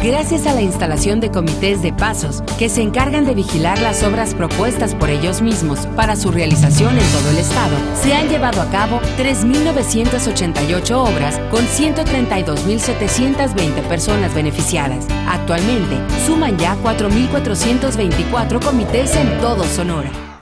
Gracias a la instalación de comités de pasos que se encargan de vigilar las obras propuestas por ellos mismos para su realización en todo el estado, se han llevado a cabo 3.988 obras con 132.720 personas beneficiadas. Actualmente, suman ya 4.424 comités en todo Sonora.